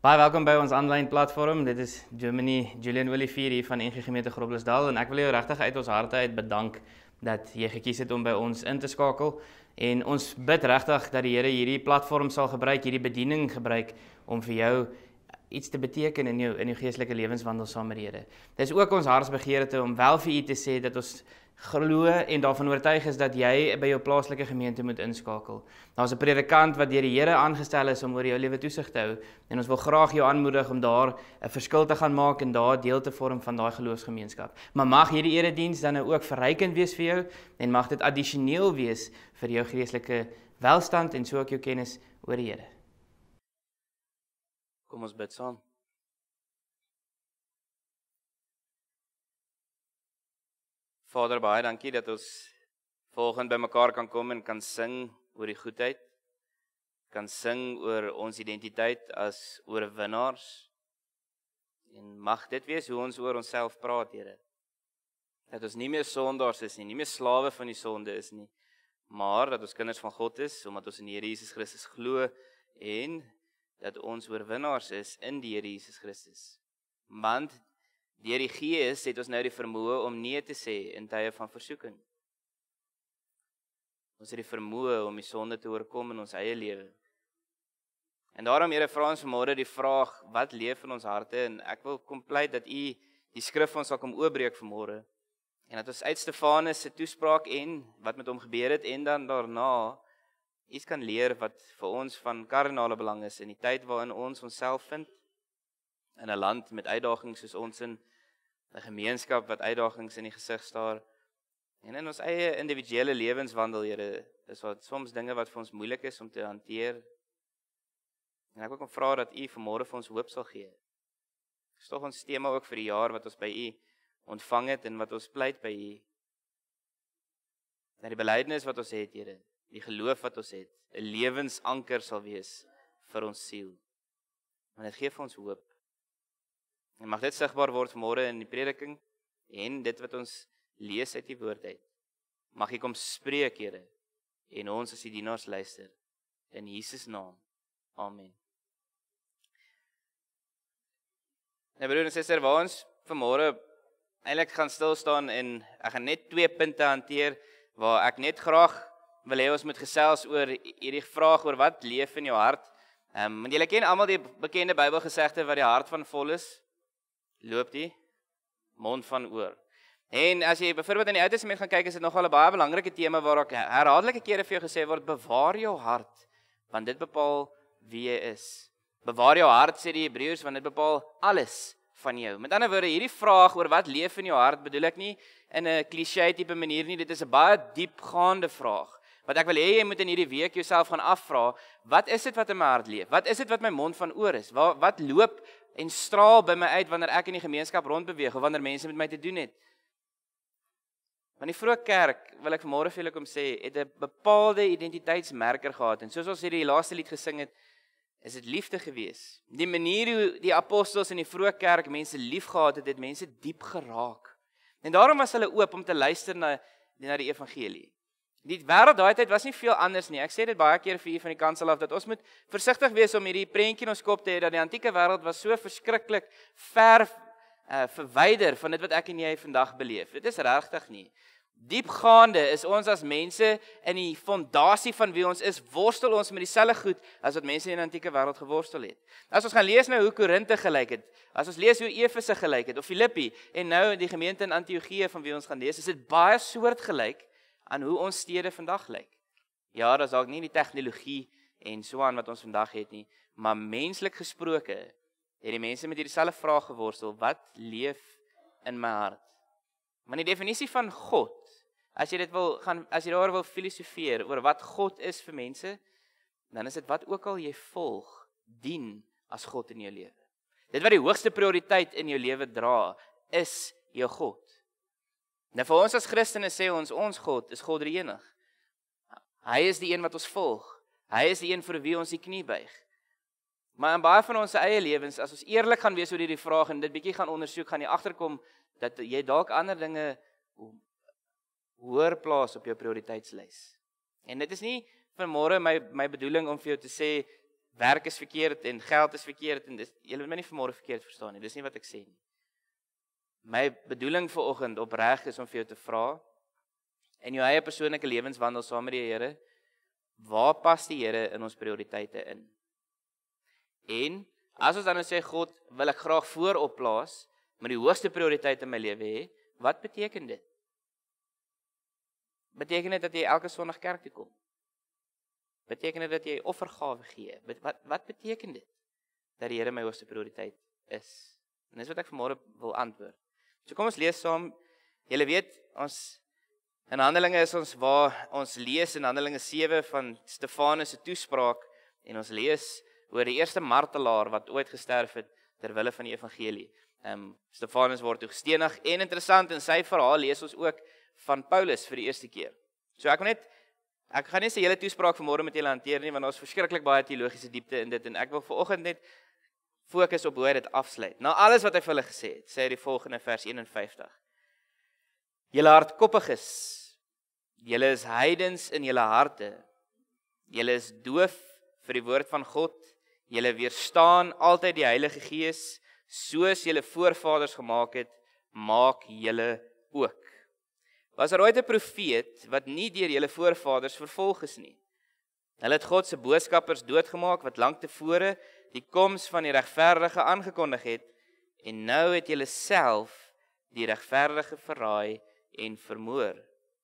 Baie welkom by ons aanlyn platform. Dit is Julian Olivier hier van NG Gemeente Groblersdal en ek wil jou regtig uit ons harte uit bedank dat jy gekies het om by ons in te skakel. En ons bid regtig dat die Here hierdie platform sal gebruik, hierdie bediening gebruik om vir jou iets te beteken in jou geestelike lewenswandel saam met die Here. Dis ook ons hartsbegeerte om wel vir u te sê dat ons glo en daarvan oortuig is dat jy by jou plaaslike gemeente moet inskakel. Daar's 'n predikant wat deur die Here aangestel is om oor jou lewe toesig te hou en ons wil graag jou aanmoedig om daar 'n verskil te gaan maak en daar deel te vorm van daai geloofsgemeenskap. Maar mag hierdie erediens dan nou ook verrykend wees vir jou en mag dit addisioneel wees vir jou geestelike welstand en so ook jou kennis oor die Here. Kom ons bid saam. Vader, baie dankie dat ons volgende by mekaar kan kom en kan sing oor die goedheid, kan sing oor ons identiteit as oorwinnaars. En mag dit wees hoe ons oor onsself praat, Here. Dat ons nie meer sondaars is nie meer slawe van die sonde is nie, maar dat ons kinders van God is, omdat ons in die Here Jesus Christus glo en dat ons oorwinnaars is in die Here Jesus Christus. Want deur die Gees het ons nou die vermoë om nee te sê in tye van versoeking. Ons het die vermoë om die sonde te oorkom in ons eie lewe. En daarom, Here, vra ons vanmôre die vraag, wat leef in ons harte? En ek wil kom pleit dat u die skrif ons sal kom oopbreek vanmôre. En dat ons uit Stefanus se toespraak en wat met hom gebeur het en dan daarna iets kan leer wat vir ons van kardinale belang is in die tyd waarin ons onsself vind, in 'n land met uitdagings soos ons in 'n gemeenskap wat uitdagings in die gesig staar, en in ons eie individuele lewenswandel, Here, is wat soms dinge wat vir ons moeilik is om te hanteer. En ek wil kom vra dat u vanmôre vir ons hoop sal gee. Dis tog ons tema ook vir die jaar wat ons by u ontvang het en wat ons pleit by u. Dat die belydenis wat ons het, Here, die geloof wat ons het, 'n lewensanker sal wees vir ons siel. Want dit gee vir ons hoop. En mag dit sigbaar word vanmôre in die prediking en dit wat ons lees uit die woord uit. Mag U kom spreek, Here, en ons as die dienaars luister. In Jesus naam. Amen. Nou broer en suster, waar ons vanmôre eintlik gaan stil staan en ek gaan net 2 punte hanteer waar ek net graag wil hê ons moet gesels oor hierdie vraag oor wat leef in jou hart. Want julle ken almal die bekende Bybelgesegde wat die hart van vol is, loop die mond van oor. En as jy byvoorbeeld in die Ou Testament gaan kyk, is dit nogal 'n baie belangrike tema waar ook herhaaldelike kere vir jou gesê word, bewaar jou hart, want dit bepaal wie jy is. Bewaar jou hart, sê die Hebreërs, want dit bepaal alles van jou. Met ander woorde, hierdie vraag oor wat leef in jou hart, bedoel ek nie in 'n cliché tipe manier nie, dit is 'n baie diepgaande vraag. Wat ek wil hê jy moet in hierdie week jouself gaan afvra, wat is dit wat in my hart leef? Wat is dit wat my mond van oor is? Wat loop en straal by my uit wanneer ek in die gemeenskap rondbeweeg of wanneer mense met my te doen het? Want die vroeë kerk, wil ek vanmôre vir julle kom sê, het 'n bepaalde identiteitsmerker gehad en soos ons hierdie laaste lied gesing het, is dit liefde gewees. Die manier hoe die apostels in die vroeë kerk mense lief gehad het, het mense diep geraak. En daarom was hulle oop om te luister na die evangelie. Die wêreld daai tyd was nie veel anders nie. Ek sê dit baie keer vir u van die kansel af, dat ons moet versigtig wees om hierdie prentjie in ons kop te hê, dat die antieke wêreld was so verskriklik ver verwyder van dit wat ek en jy vandag beleef. Dit is regtig nie. Diepgaande is ons as mense in die fondasie van wie ons is, worstel ons met dieselfde goed as wat mense in die antieke wêreld geworstel het. As ons gaan lees nou hoe Korinte gelyk het, as ons lees hoe Efese gelyk het, of Filippi, en nou die gemeente in Antiochië van wie ons gaan lees, is dit baie soortgelyk aan hoe ons stede vandag lyk. Ja, daar's dalk nie die tegnologie en so aan wat ons vandag het nie, maar menslik gesproke, het die mense met hierdie selfde vraag geworstel, wat leef in my hart? Want die definisie van God, as jy daar wil filosofeer oor wat God is vir mense, dan is dit wat ook al jy volg, dien as God in jou lewe. Dit wat die hoogste prioriteit in jou lewe dra, is jou God. Nou vir ons as Christene sê ons God is God drie-enig. Hy is die een wat ons volg. Hy is die een vir wie ons die knie buig. Maar in baie van ons eie lewens, as ons eerlik gaan wees oor hierdie vraag en dit bietjie gaan ondersoek, gaan jy agterkom dat jy dalk ander dinge hoër plaas op jou prioriteitslys. En dit is nie vanmôre my bedoeling om vir jou te sê werk is verkeerd en geld is verkeerd en julle moet my nie vanmôre verkeerd verstaan nie. Dis nie wat ek sê nie. My bedoeling vanoggend opreg is om vir jou te vra in jou eie persoonlike lewenswandel saam met die Here, waar pas die Here in ons prioriteite in? En as ons dan nou sê God wil ek graag voorop plaas, maar die hoogste prioriteit in my lewe hê, wat beteken dit? Beteken dit dat jy elke Sondag kerk toe kom? Beteken dit dat jy offergawe gee? Wat beteken dit? Dat die Here my hoogste prioriteit is? En dis wat ek vanmôre wil antwoord. So kom ons lees saam. Julle weet, ons in Handelinge is ons waar ons lees in Handelinge 7 van Stefanus se toespraak en ons lees oor die eerste martelaar wat ooit gesterf het ter wille van die evangelie. Stefanus word toe gestenig en interessant in sy verhaal lees ons ook van Paulus vir die eerste keer. So ek gaan nie sy hele toespraak vanmôre met julle hanteer nie, want daar is verskriklik baie teologiese diepte in dit en ek wil vanoggend net fokus op hoe hy dit afsluit. Na alles wat hy vir hulle gesê het, sê hy die volgende vers 51. Julle hardkoppiges, julle is heidens in julle harte. Julle is doof vir die woord van God. Julle weerstaan altyd die Heilige Gees, soos julle voorvaders gemaak het, maak julle ook. Was daar ooit 'n profeet wat nie deur julle voorvaders vervolg is nie? Hulle het God se boodskappers doodgemaak wat lank tevore die koms van die regverdige aangekondig het, en nou het julle self die regverdige verraai en vermoor.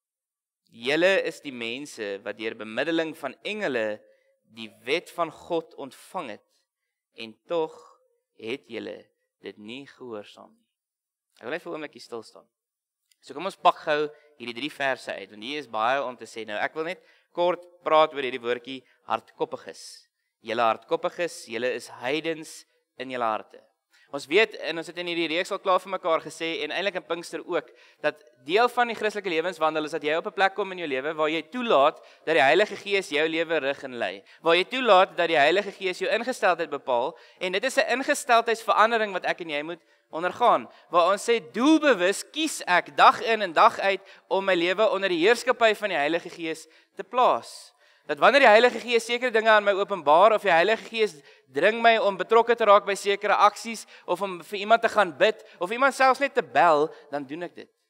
Julle is die mense wat deur bemiddeling van engele die wet van God ontvang het, en tog het julle dit nie gehoorsaam nie. Ek wil net vir 'n oombliekie stil staan. So kom ons pak gou hierdie 3 verse uit, want hier is baie om te sê. Nou, ek wil net kort praat oor hierdie woordjie hardkoppiges. Julle hardkoppiges, julle is heidens in julle harte. Ons weet, en ons het in hierdie reeks al klaar vir mekaar gesê, en eintlik in Pinkster ook, dat deel van die Christelike lewenswandel is dat jy op 'n plek kom in jou lewe waar jy toelaat dat die Heilige Gees jou lewe rig en lei. Waar jy toelaat dat die Heilige Gees jou ingesteldheid bepaal, en dit is 'n ingesteldheidsverandering wat ek en jy moet ondergaan, waar ons sê doelbewus kies ek dag in en dag uit om my lewe onder die heerskappy van die Heilige Gees te plaas. Dat wanneer die Heilige Gees sekere dinge aan my openbaar, of die Heilige Gees dring my om betrokke te raak by sekere aksies, of om vir iemand te gaan bid, of iemand selfs net te bel, dan doen ek dit.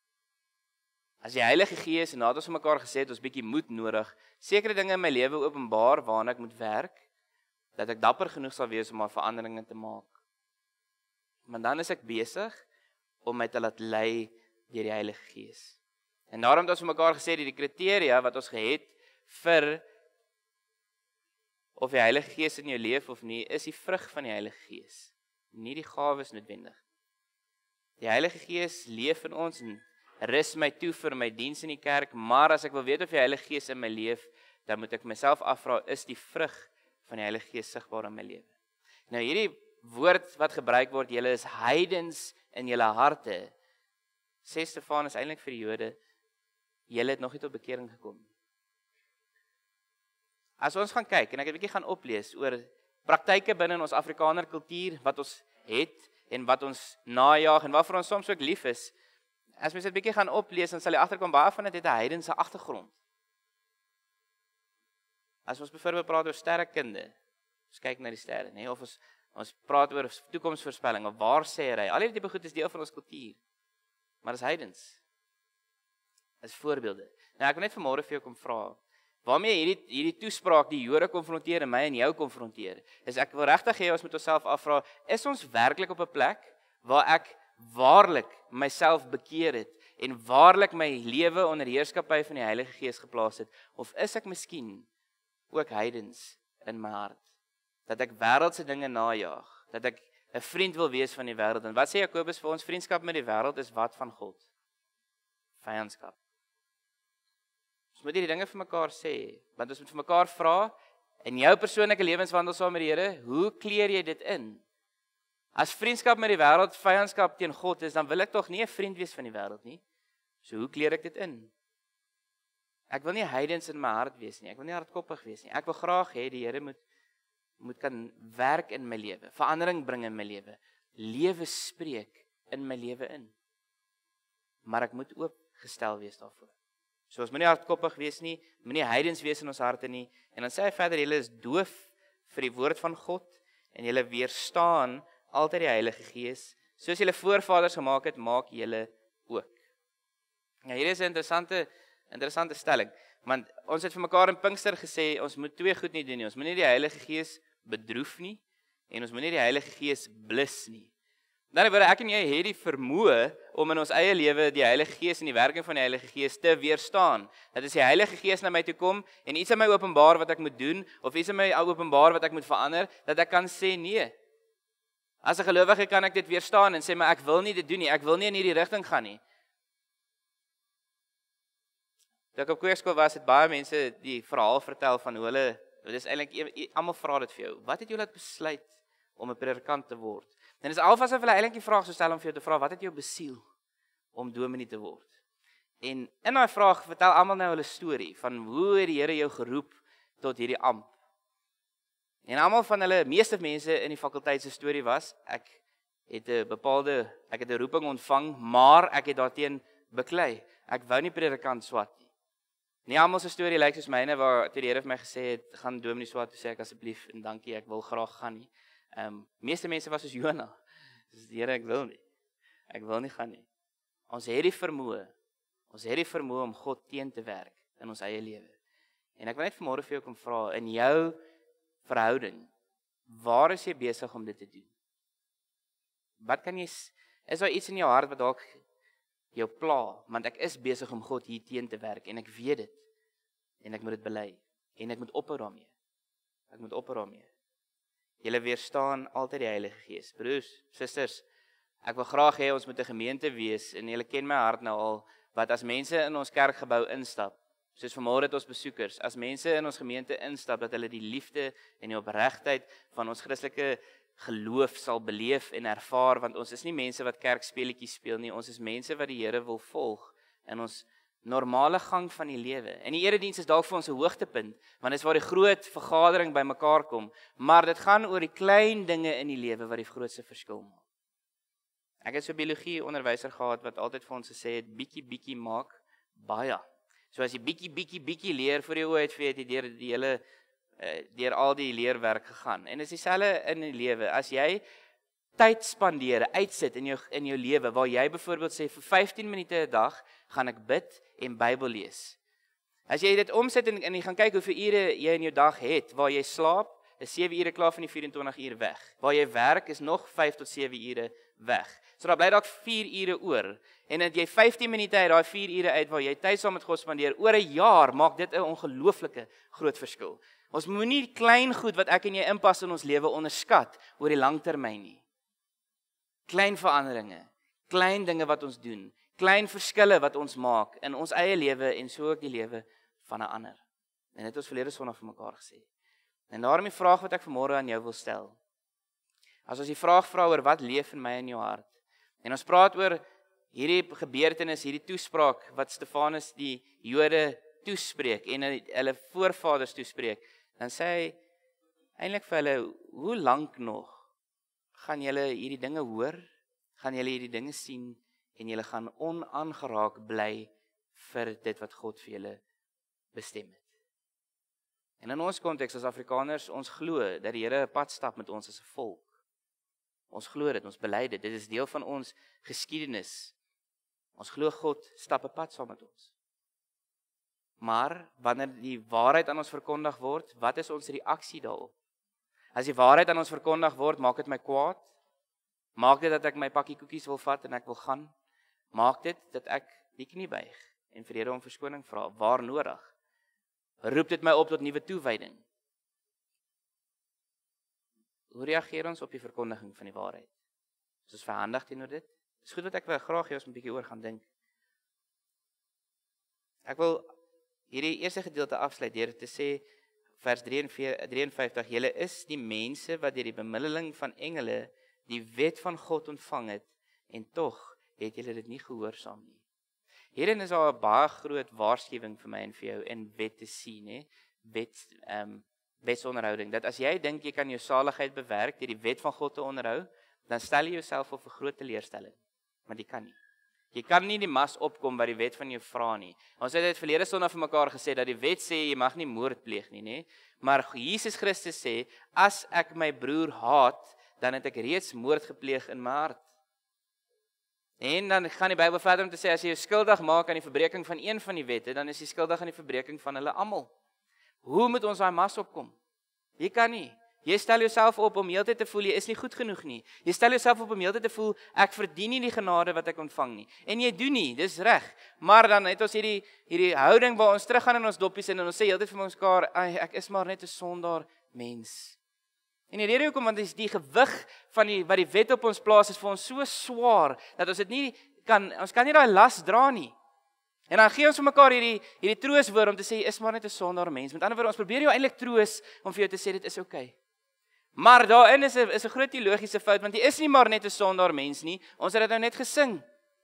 As die Heilige Gees, en nadat ons vir mekaar gesê het, ons bietjie moed nodig, sekere dinge in my lewe openbaar waarna ek moet werk, dat ek dapper genoeg sal wees om 'n veranderinge te maak. Maar dan is ek besig om my te laat lei deur die Heilige Gees. En daarom het ons vir mekaar gesê die kriteria wat ons gehet vir of die Heilige Gees in jou leef of nie, is die vrug van die Heilige Gees, nie die gawes noodwendig. Die Heilige Gees leef in ons en rus my toe vir my diens in die kerk, maar as ek wil weet of die Heilige Gees in my leef, dan moet ek myself afvra, is die vrug van die Heilige Gees sigbaar in my lewe? Nou hierdie woord wat gebruik word, julle is heidens in julle harte, sê Stefanus eintlik vir die Jode, julle het nog nie tot bekering gekom. As ons gaan kyk, en ek het 'n bietjie gaan oplees oor praktyke binne in ons Afrikaner kultuur, wat ons het, en wat ons najag, en waarvoor ons soms ook lief is, as mens dit 'n bietjie gaan oplees, dan sal jy agterkom, baie van dit het 'n heidense agtergrond. As ons byvoorbeeld praat oor sterrekunde, ons kyk na die sterre, nee, of ons praat oor toekomsvoorspelling, of waar sê hy, al hierdie tipe goed is deel van ons kultuur, maar is heidens, is voorbeelde. Nou ek wil net vanmôre vir jou kom vra, waarmee hierdie toespraak die Jode konfronteer en my en jou konfronteer, is ek wil regtig hê ons moet onsself afvra, is ons werklik op 'n plek waar ek waarlik myself bekeer het en waarlik my lewe onder heerskappy van die Heilige Gees geplaas het, of is ek miskien ook heidens in my hart, dat ek wêreldse dinge najag, dat ek 'n vriend wil wees van die wêreld, en wat sê Jakobus vir ons, vriendskap met die wêreld is wat van God? Vyandskap. Ons moet hierdie dinge vir mekaar sê, want ons moet vir mekaar vra, in jou persoonlike lewenswandel saam met die Here, hoe kleer jy dit in? As vriendskap met die wêreld vyandskap teen God is, dan wil ek tog nie 'n vriend wees van die wêreld nie. So hoe kleer ek dit in? Ek wil nie heidens in my hart wees nie, ek wil nie hardkoppig wees nie. Ek wil graag hê die Here moet kan werk in my lewe, verandering bring in my lewe, lewe spreek in my lewe in. Maar ek moet oopgestel wees daarvoor. So ons moenie hardkoppig wees nie, moenie heidens wees in ons harte nie. En dan sê hy verder, julle is doof vir die woord van God en julle weerstaan altyd die Heilige Gees. Soos julle voorvaders gemaak het, maak julle ook. Nou hier is 'n interessante stelling, want ons het vir mekaar in Pinkster gesê, ons moet twee goed nie doen nie. Ons moet nie die Heilige Gees bedroef nie, en ons moet nie die Heilige Gees blus nie. Dan ek en jy het die vermoë om in ons eie lewe die Heilige Gees en die werking van die Heilige Gees te weerstaan. Dat as die Heilige Gees na my toe kom en iets aan my openbaar wat ek moet doen, of iets aan my openbaar wat ek moet verander, dat ek kan sê nee. As 'n gelowige kan ek dit weerstaan en sê, maar ek wil nie dit doen nie, ek wil nie in hierdie rigting gaan nie. Toe ek op kweekskool was, het baie mense die verhaal vertel van hoe hulle, dit is eintlik, almal vra dit vir jou, wat het jou laat besluit om 'n predikant te word? En dis alvas of hulle eintlik die vraag sou stel om vir jou te vra, wat het jou besiel om dominee te word? En in daai vraag vertel almal nou hulle storie van hoe het die Here jou geroep tot hierdie amp. En almal van hulle, meeste mense in die fakulteit se storie was, ek het 'n roeping ontvang, maar ek het daarteen beklei. Ek wou nie predikant swat nie. Nie almal se storie lyk soos myne waar toe die Here vir my gesê het, gaan dominee swat, toe sê ek asseblief en dankie, ek wil graag gaan nie. Meeste mense was soos Jona. Dis die Here, ek wil nie gaan nie. Ons het die vermoë om God teen te werk in ons eie lewe. En ek wil net vanmôre vir jou kom vra, in jou verhouding, waar is jy besig om dit te doen? Wat kan jy, is daar iets in jou hart wat dalk jou pla, want ek is besig om God hier teen te werk, en ek weet dit, en ek moet dit bely, en ek moet ophou daarmee. Julle weerstaan altyd die Heilige Gees. Broers, susters, ek wil graag hê ons moet 'n gemeente wees, en julle ken my hart nou al, wat as mense in ons kerkgebou instap, soos vanmôre het ons besoekers, as mense in ons gemeente instap, dat hulle die liefde en die opregtheid van ons Christelike geloof sal beleef en ervaar, want ons is nie mense wat kerkspeletjies speel nie, ons is mense wat die Here wil volg in ons normale gang van die lewe. En die erediens is dalk vir ons 'n hoogtepunt, want dit is waar die groot vergadering bymekaar kom, maar dit gaan oor die klein dinge in die lewe wat die grootste verskil maak. Ek het so 'n biologie onderwyser gehad wat altyd vir ons gesê het, bietjie maak baie. So as jy bietjie leer vir jou uit, weet jy deur al die leerwerk gegaan. En dis dieselfde in die lewe. As jy tyd spandeer, uitsit in jou lewe, waar jy byvoorbeeld sê, vir 15 minute 'n dag, gaan ek bid en Bybel lees. As jy dit omsit en jy gaan kyk hoeveel ure jy in jou dag het, waar jy slaap, is 7 ure klaar van die 24 uur weg. Waar jy werk, is nog 5 tot 7 ure weg. So daar bly dalk 4 ure oor. En dat jy 15 minute uit daai 4 ure uit, waar jy tyd saam met God spandeer, oor 'n jaar, maak dit 'n ongelooflike groot verskil. Ons moenie klein goed wat ek en jy inpas in ons lewe onderskat oor die langtermyn nie. Klein veranderinge, klein dinge wat ons doen, klein verskille wat ons maak in ons eie lewe en so ook die lewe van 'n ander. En dit het ons verlede Sondag vir mekaar gesê. En daarom die vraag wat ek vanmôre aan jou wil stel. As ons die vraag vra oor wat leef in my en jou hart, en ons praat oor hierdie gebeurtenis, hierdie toespraak wat Stefanus die Jode toespreek en hulle voorvaders toespreek, dan sê hy eintlik vir hulle, hoe lank nog gaan julle hierdie dinge hoor, gaan julle hierdie dinge sien, en julle gaan onaangeraak bly vir dit wat God vir julle bestem het. En in ons konteks as Afrikaners, ons glo dat die Here 'n pad stap met ons as 'n volk. Ons glo dit, ons bely dit, dit is deel van ons geskiedenis. Ons glo God stap 'n pad saam met ons. Maar wanneer die waarheid aan ons verkondig word, wat is ons reaksie daarop? As die waarheid aan ons verkondig word, maak dit my kwaad? Maak dit dat ek my pakkie koekies wil vat en ek wil gaan? Maak dit dat ek die knie buig en vir die Here om verskoning vra, waar nodig? Roep dit my op tot nuwe toewyding? Hoe reageer ons op die verkondiging van die waarheid? Is ons verhandig teenoor dit? Dis goed wat ek wil graag hê ons 'n bietjie oor gaan dink. Ek wil hierdie eerste gedeelte afsluit deur te sê, vers 53, julle is die mense wat deur die bemiddeling van engele die wet van God ontvang het, en tog het julle dit nie gehoorsaam nie. Hierin is daar 'n baie groot waarskuwing vir my en vir jou in wet te sien, hè? Wetsonderhouding, dat as jy dink jy kan jou saligheid bewerk deur die wet van God te onderhou, dan stel jy jouself op vir groot teleurstelling, want jy kan nie. Jy kan nie die mas opkom wat die wet van jou vra nie. Ons het verlede Sondag vir mekaar gesê dat die wet sê jy mag nie moord pleeg nie, nê? Maar Jesus Christus sê, as ek my broer haat, dan het ek reeds moord gepleeg in my hart. En dan gaan die Bybel verder om te sê, as jy jou skuldig maak aan die verbreeking van een van die wette, dan is jy skuldig aan die verbreeking van hulle almal. Hoe moet ons daai mas opkom? Jy kan nie. Jy stel jouself op om heeltyd te voel, jy is nie goed genoeg nie. Jy stel jouself op om heeltyd te voel, ek verdien nie die genade wat ek ontvang nie. En jy doen nie, dis reg. Maar dan het ons hierdie houding waar ons teruggaan in ons doppies en ons sê heeltyd vir mekaar, ek is maar net 'n sondaar mens. En die rede hoekom, want is die gewig van wat die wet op ons plaas is vir ons so swaar, dat ons dit nie ons kan nie daai las dra nie. En dan gee ons vir mekaar hierdie trooswoord om te sê, jy is maar net 'n sondaar mens. Met ander woorde, ons probeer jou eintlik troos om vir jou te sê, dit is okay. Maar daarin is 'n groot teologiese fout, want jy is nie maar net 'n sondaar mens nie, ons het dit nou net gesing.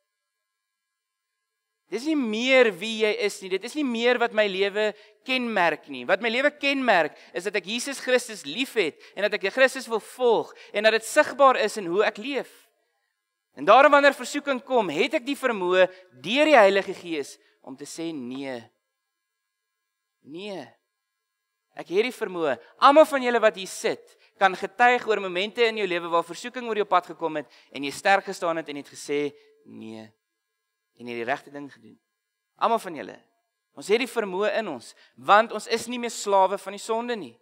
Dis nie meer wie jy is nie, dit is nie meer wat my lewe kenmerk nie. Wat my lewe kenmerk, is dat ek Jesus Christus liefhet, en dat ek Christus wil volg, en dat dit sigbaar is in hoe ek leef. En daarom wanneer versoeking kom, het ek die vermoë, deur die Heilige Gees, om te sê nee. Nee. Ek het die vermoë, almal van julle wat hier sit, kan getuig oor momente in jou lewe waar versoeking oor jou pad gekom het, en jy sterk gestaan het en het gesê, nee. En jy die regte ding gedoen. Almal van julle. Ons het die vermoë in ons, want ons is nie meer slawe van die sonde nie.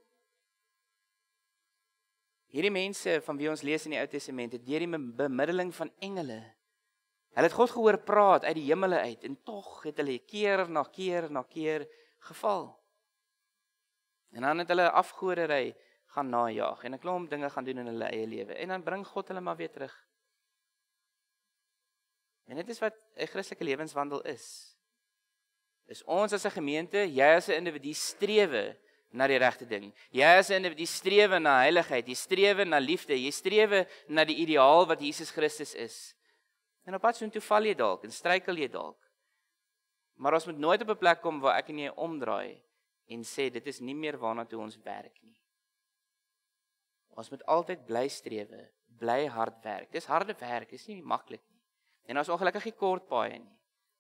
Hierdie mense van wie ons lees in die Ou Testament, het deur die bemiddeling van engele, hulle het God gehoor praat uit die hemele uit, en tog het hulle keer na keer geval. En dan het hulle afgodery gaan najaag, en 'n klomp dinge gaan doen in hulle eie lewe, en dan bring God hulle maar weer terug. En dit is wat 'n Christelike lewenswandel is. Is ons as 'n gemeente, jy as 'n individu strewe na die regte ding. Jy as 'n individu strewe na heiligheid, jy strewe na liefde, jy strewe na die ideaal wat Jesus Christus is. En op pad soontoe val jy dalk en struikel jy dalk. Maar ons moet nooit op 'n plek kom waar ek en jy omdraai en sê dit is nie meer waarna toe ons werk nie. Ons moet altyd bly strewe, bly hard werk. Dis harde werk, dis nie maklik nie. En ons ongelukkig nie kort paaie nie.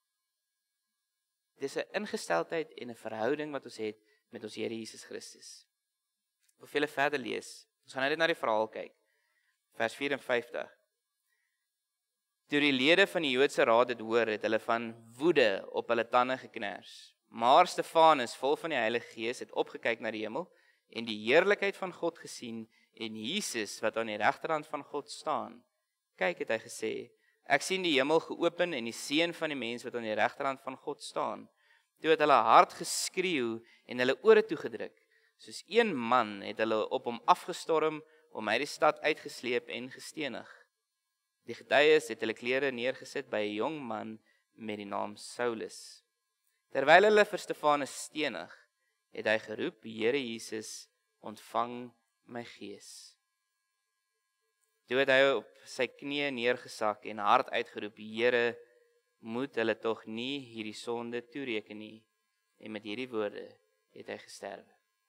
Dis 'n ingesteldheid en 'n verhouding wat ons het met ons Here Jesus Christus. Wil julle verder lees? Ons gaan net na die verhaal kyk. Vers 54. Toe die lede van die Joodse raad dit hoor, het hulle van woede op hulle tande geknars. Maar Stefanus, vol van die Heilige Gees, het opgekyk na die hemel en die heerlikheid van God gesien en Jesus wat aan die regterhand van God staan. Kyk, het hy gesê, ek sien die hemel geopen en die seun van die mens wat aan die regterhand van God staan. Toe het hulle hard geskreeu en hulle ore toegedruk. Soos een man het hulle op hom afgestorm om hy die stad uitgesleep en gestenig. Die getuies het hulle klere neergesit by 'n jong man met die naam Saulus. Terwyl hulle vir Stefanus stenig, het hy geroep, Here Jesus, ontvang my gees. Toe het hy op sy knieë neergesak en hard uitgeroep, Here, moet hulle tog nie hierdie sonde toereken nie. En met hierdie woorde het hy gesterwe.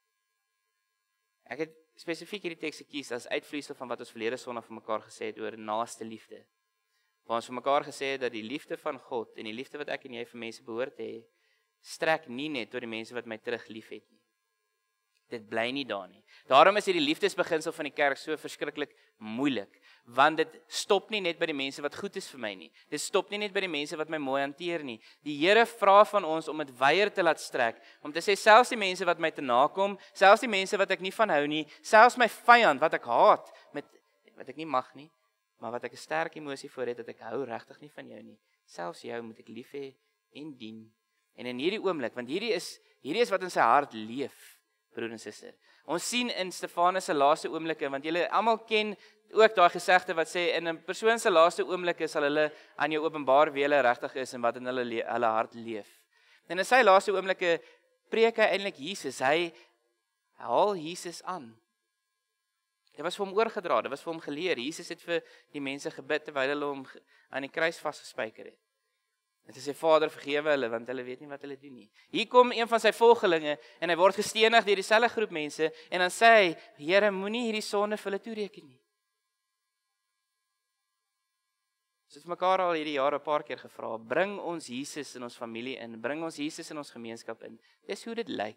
Ek het spesifiek hierdie teks gekies as uitvloeisel van wat ons verlede Sondag vir mekaar gesê het oor naaste liefde. Waar ons vir mekaar gesê het dat die liefde van God en die liefde wat ek en jy vir mense behoort te hê, strek nie net tot die mense wat my terug liefhet nie. Dit bly nie daar nie. Daarom is hierdie liefdesbeginsel van die kerk so verskriklik moeilik, want dit stop nie net by die mense wat goed is vir my nie. Dit stop nie net by die mense wat my mooi hanteer nie. Die Here vra van ons om dit weier te laat strek, om te sê selfs die mense wat my te nakom, selfs die mense wat ek nie van hou nie, selfs my vyand wat ek haat, wat ek nie mag nie, maar wat ek 'n sterk emosie voor het dat ek hou regtig nie van jou nie. Selfs jou moet ek lief hê en dien. En in hierdie oomblik, want hierdie is wat in sy hart leef, broer en suster. Ons sien in Stefanus se laaste oomblikke, want julle almal ken ook daai gesegde wat sê in 'n persoon se laaste oomblikke sal hulle aan jou openbaar wie hulle regtig is en wat in hulle hart leef. En in sy laaste oomblikke preek hy eintlik Jesus. Hy haal Jesus aan. Dit was vir hom oorgedra, dit was vir hom geleer. Jesus het vir die mense gebid terwyl hulle hom aan die kruis vasgespijker het. En hy sê, Vader, vergewe hulle, want hulle weet nie wat hulle doen nie. Hier kom een van sy volgelinge, en hy word gestenig deur dieselfde groep mense, en dan sê hy, Here, moenie hierdie sonde vir hulle toereken nie. Ons het mekaar al hierdie jare 'n paar keer gevra, bring ons Jesus in ons familie in, bring ons Jesus in ons gemeenskap in. Dis hoe dit lyk.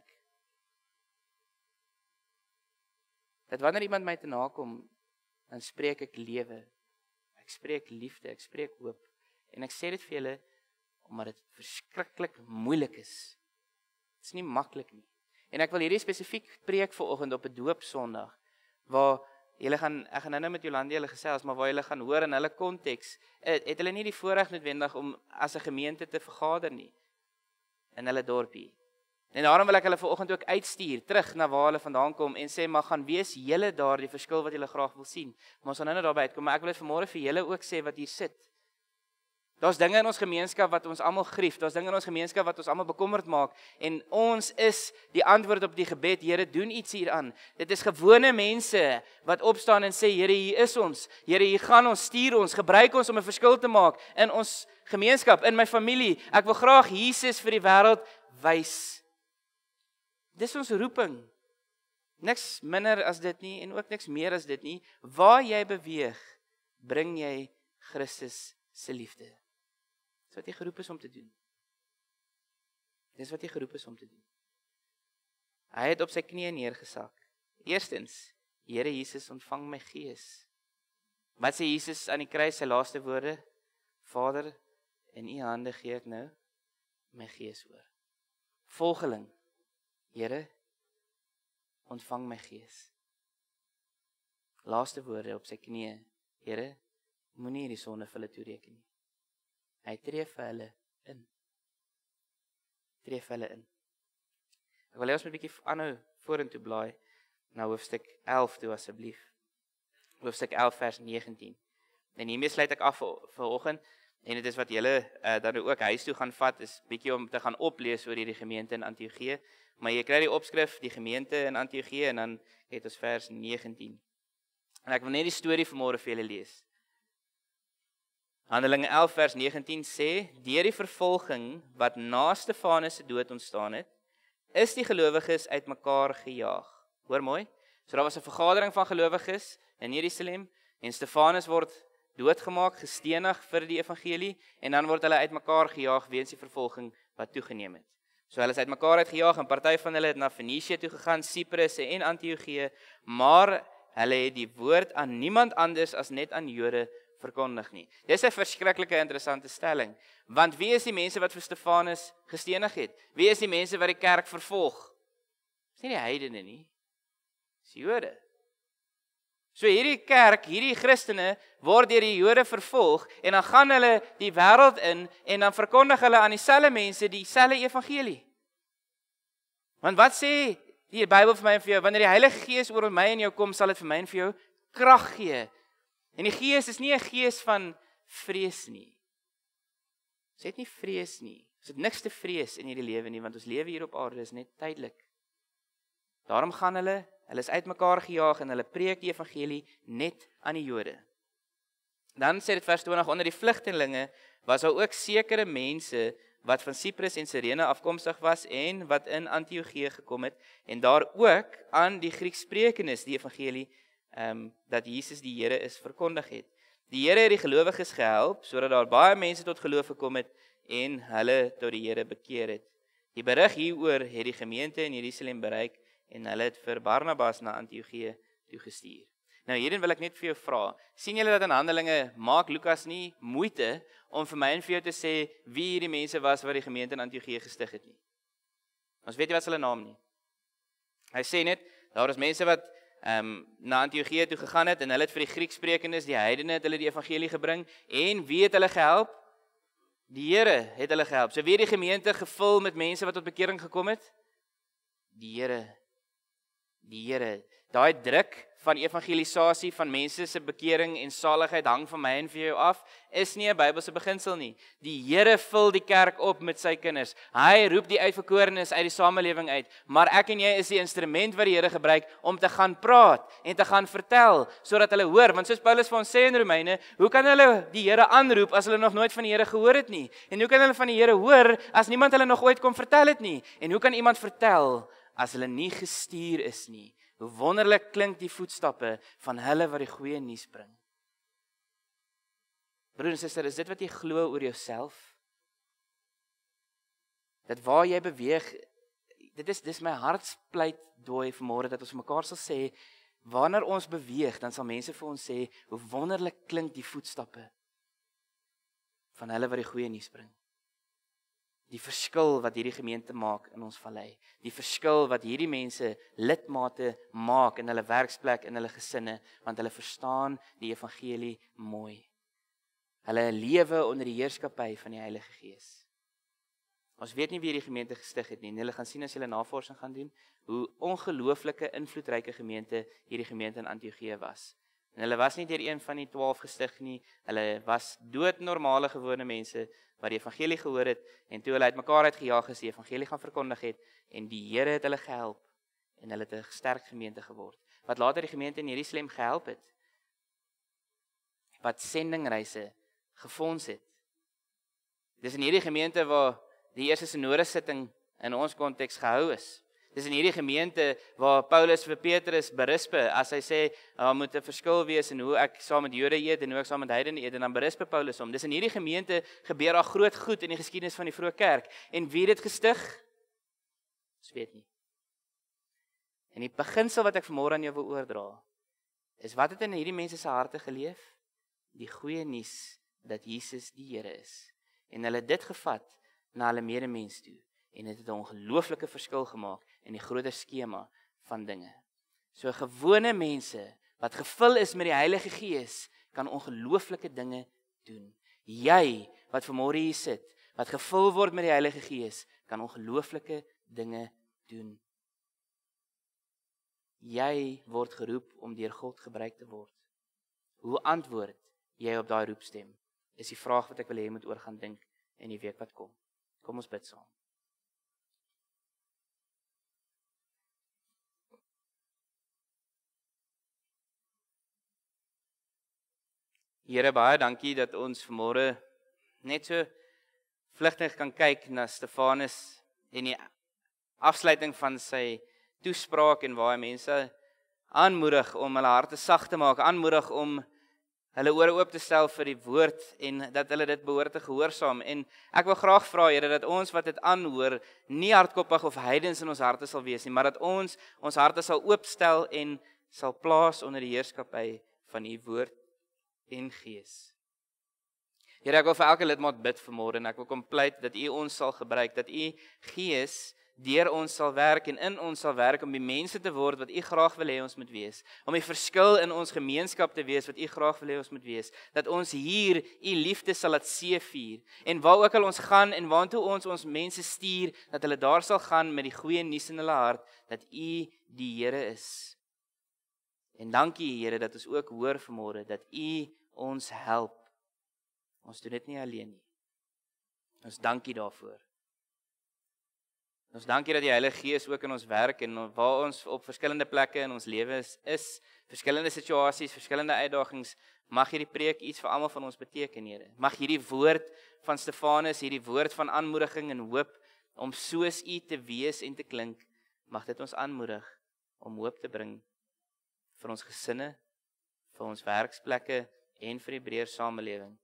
Dat wanneer iemand my te nakom, dan spreek ek lewe. Ek spreek liefde, ek spreek hoop. En ek sê dit vir julle, omdat dit verskriklik moeilik is. Dit is nie maklik nie. En ek wil hierdie spesifiek preek vanoggend op 'n doopsondag, waar ek gaan nou met Jolande julle gesels, maar waar julle gaan hoor in hulle konteks, het hulle nie die voorreg noodwendig om as 'n gemeente te vergader nie, in hulle dorpie. En daarom wil ek hulle vanoggend ook uitstuur, terug na waar hulle vandaan kom, en sê, maar gaan wees julle daar die verskil wat julle graag wil sien. Maar ons gaan nou daarby uitkom, maar ek wil dit vanmôre vir julle ook sê wat hier sit. Daar's dinge in ons gemeenskap wat ons almal grief, daar's dinge in ons gemeenskap wat ons almal bekommerd maak, en ons is die antwoord op die gebed, Here, doen iets hieraan. Dit is gewone mense wat opstaan en sê, Here, hier is ons, Here, hier gaan ons, stuur ons, gebruik ons om 'n verskil te maak in ons gemeenskap, in my familie. Ek wil graag Jesus vir die wêreld wys. Dis ons roeping. Niks minder as dit nie, en ook niks meer as dit nie. Waar jy beweeg, bring jy Christus se liefde. Dis wat jy geroep is om te doen. Dis wat jy geroep is om te doen. Hy het op sy knieë neergesak. Eerstens, Here Jesus, ontvang my gees. Wat sê Jesus aan die kruis, sy laaste woorde? Vader, in u hande gee ek nou my gees oor. Volgeling, Here, ontvang my gees. Laaste woorde op sy knieë, Here, moenie hierdie sonde vir hulle toereken nie. Hy tree vir hulle in. Tree vir hulle in. Ek wil hê ons moet 'n bietjie aanhou vorentoe blaai na hoofstuk 11 toe asseblief. Hoofstuk 11 vers 19. En hiermee sluit ek af vir oggend, en dit is wat julle dan ook huis toe gaan vat, is bietjie om te gaan oplees oor hierdie gemeente in Antiochië. Maar jy kry die opskrif, die gemeente in Antiochië, en dan het ons vers 19. En ek wil net die storie vanmôre vir julle lees. Handelinge 11 vers 19 sê, deur die vervolging wat na Stefanus se dood ontstaan het, is die gelowiges uitmekaar gejaag. Hoor mooi, so daar was 'n vergadering van gelowiges in Jerusalem, en Stefanus word doodgemaak, gestenig vir die evangelie, en dan word hulle uitmekaar gejaag weens die vervolging wat toegeneem het. So hulle is uitmekaar uitgejaag, en party van hulle het na Fenisië toe gegaan, Siprus en Antiochië, maar hulle het die woord aan niemand anders as net aan Jode verkondig nie. Dis 'n verskriklike interessante stelling, want wie is die mense wat vir Stefanus gestenig het? Wie is die mense wat die kerk vervolg? Dis nie die heidene nie, dis die Jode. So hierdie kerk, hierdie Christene word deur die Jode vervolg, en dan gaan hulle die wêreld in, en dan verkondig hulle aan dieselfde mense dieselfde evangelie. Want wat sê die Bybel vir my en vir jou? Wanneer die Heilige Gees oor my en jou kom, sal dit vir my en vir jou krag gee. En die Gees is nie 'n gees van vrees nie. Ons het nie vrees nie. Ons het niks te vrees in hierdie lewe nie, want ons lewe hier op aarde is net tydelik. Daarom gaan hulle is uitmekaar gejaag, en hulle preek die evangelie net aan die Jode. Dan sê dit vers 20, onder die vlugtelinge was daar ook sekere mense wat van Siprus en Cyrene afkomstig was, en wat in Antiochië gekom het, en daar ook aan die Grieksprekendes die evangelie dat Jesus die Here is verkondig het. Die Here het die gelowiges gehelp, sodat daar baie mense tot geloof gekom het, en hulle tot die Here bekeer het. Die berig hieroor het die gemeente in Jerusalem bereik, en hulle het vir Barnabas na Antiochië toegestuur. Nou hierin wil ek net vir jou vra, sien julle dat in Handelinge maak Lukas nie moeite om vir my en vir jou te sê wie hierdie mense was wat die gemeente in Antiochië gestig het nie? Ons weet nie wat hulle naam nie. Hy sê net, daar is mense wat na Antiochië toe gegaan het, en hulle het vir die Grieksprekendes, die heidene, het hulle die evangelie gebring, en wie het hulle gehelp? Die Here het hulle gehelp. So wie het die gemeente gevul met mense wat tot bekering gekom het? Die Here. Die Here. Daai druk van evangelisasie, van mense se bekering en saligheid hang van my en vir jou af, is nie 'n Bybelse beginsel nie. Die Here vul die kerk op met sy kinders. Hy roep die uitverkorenes uit die samelewing uit, maar ek en jy is die instrument wat die Here gebruik om te gaan praat en te gaan vertel, sodat hulle hoor, want soos Paulus vir ons sê in Romeine, hoe kan hulle die Here aanroep as hulle nog nooit van die Here gehoor het nie? En hoe kan hulle van die Here hoor as niemand hulle nog ooit kom vertel het nie? En hoe kan iemand vertel as hulle nie gestuur is nie? Hoe wonderlik klink die voetstappe van hulle wat die goeie nuus bring. Broer en suster, is dit wat jy glo oor jouself? Dat waar jy beweeg, dis my hartspleitdooi vanmôre dat ons mekaar sal sê, wanneer ons beweeg, dan sal mense vir ons sê, hoe wonderlik klink die voetstappe van hulle wat die goeie nuus bring. Die verskil wat hierdie gemeente maak in ons vallei. Die verskil wat hierdie mense lidmate maak in hulle werksplek, in hulle gesinne, want hulle verstaan die evangelie mooi. Hulle lewe onder die heerskappy van die Heilige Gees. Ons weet nie wie hierdie gemeente gestig het nie. En julle gaan sien as julle navorsing gaan doen, hoe ongelooflike invloedryke gemeente hierdie gemeente in Antiochië was. En hulle was nie deur een van die 12 gestig nie. Hulle was doodnormale gewone mense wat die evangelie gehoor het en toe hulle uitmekaar uitgejaag is, die evangelie gaan verkondig het en die Here het hulle gehelp en hulle het 'n sterk gemeente geword. Wat later die gemeente in Jerusalem gehelp het. Wat sendingreise gefonds het. Dis in hierdie gemeente waar die eerste synodesitting in ons konteks gehou is. Dis in hierdie gemeente waar Paulus vir Petrus berispe, as hy sê, moet 'n verskil wees in hoe ek saam met Jode eet en hoe ek saam met heidene eet, en dan berispe Paulus hom. Dis in hierdie gemeente gebeur daar groot goed in die geskiedenis van die vroeë kerk. En wie het dit gestig? Ons weet nie. En die beginsel wat ek vanmôre aan jou wil oordra, is wat het in hierdie mense se harte geleef? Die goeie nuus dat Jesus die Here is. En hulle het dit gevat na hulle medemens toe. En dit het 'n ongelooflike verskil gemaak in die groter skema van dinge. So gewone mense wat gevul is met die Heilige Gees, kan ongelooflike dinge doen. Jy wat vanmôre hier sit, wat gevul word met die Heilige Gees, kan ongelooflike dinge doen. Jy word geroep om deur God gebruik te word. Hoe antwoord jy op daai roepstem? Is die vraag wat ek wil hê jy moet oor gaan dink in die week wat kom. Kom ons bid saam. Here, baie dankie dat ons vanmôre net so vlugtig kan kyk na Stefanus en die afsluiting van sy toespraak en waar hy mense aanmoedig om hulle harte sag te maak, aanmoedig om hulle ore oop te stel vir die woord en dat hulle dit behoort te gehoorsaam. En ek wil graag vra, Here, dat ons wat dit aanhoor, nie hardkoppig of heidens in ons harte sal wees nie, maar dat ons harte sal oopstel en sal plaas onder die heerskappy van u woord en Gees. Here, ek wil vir elke lidmaat bid vanmôre en ek wil kom pleit dat u ons sal gebruik, dat u Gees deur ons sal werk en in ons sal werk om die mense te word wat u graag wil hê ons moet wees, om die verskil in ons gemeenskap te wees wat u graag wil hê ons moet wees, dat ons hier u liefde sal laat seëvier en waar ook al ons gaan en waantoe ons mense stuur, dat hulle daar sal gaan met die goeie nuus in hulle hart dat u die Here is. En dankie, Here, dat ons ook hoor vanmôre dat u ons help. Ons doen dit nie alleen nie. Ons dankie daarvoor. Ons dankie dat die Heilige Gees ook in ons werk en waar ons op verskillende plekke in ons lewens is, verskillende situasies, verskillende uitdagings, mag hierdie preek iets vir almal van ons beteken, Here. Mag hierdie woord van Stefanus, hierdie woord van aanmoediging en hoop om soos u te wees en te klink, mag dit ons aanmoedig om hoop te bring vir ons gesinne, vir ons werksplekke en vir die breër samelewing.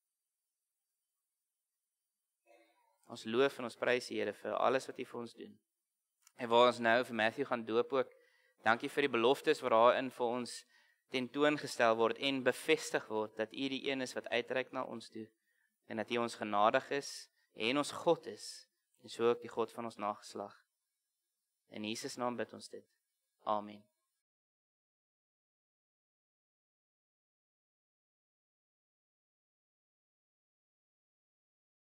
Ons loof en ons prys die Here vir alles wat u vir ons doen. En waar ons nou vir Matthew gaan doop ook, dankie vir die beloftes wat daarin vir ons tentoongestel word en bevestig word dat u die een is wat uitreik na ons toe en dat u ons genadig is en ons God is en so ook die God van ons nageslag. In Jesus naam bid ons dit. Amen.